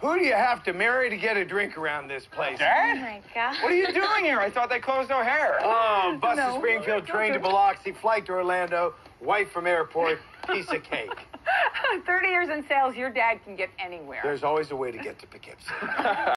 Who do you have to marry to get a drink around this place? Dad? Oh, my God. What are you doing here? I thought they closed O'Hare. Oh, bus to No. Springfield, train to Biloxi, flight to Orlando, wife from airport, piece of cake. 30 years in sales, your dad can get anywhere. There's always a way to get to Poughkeepsie.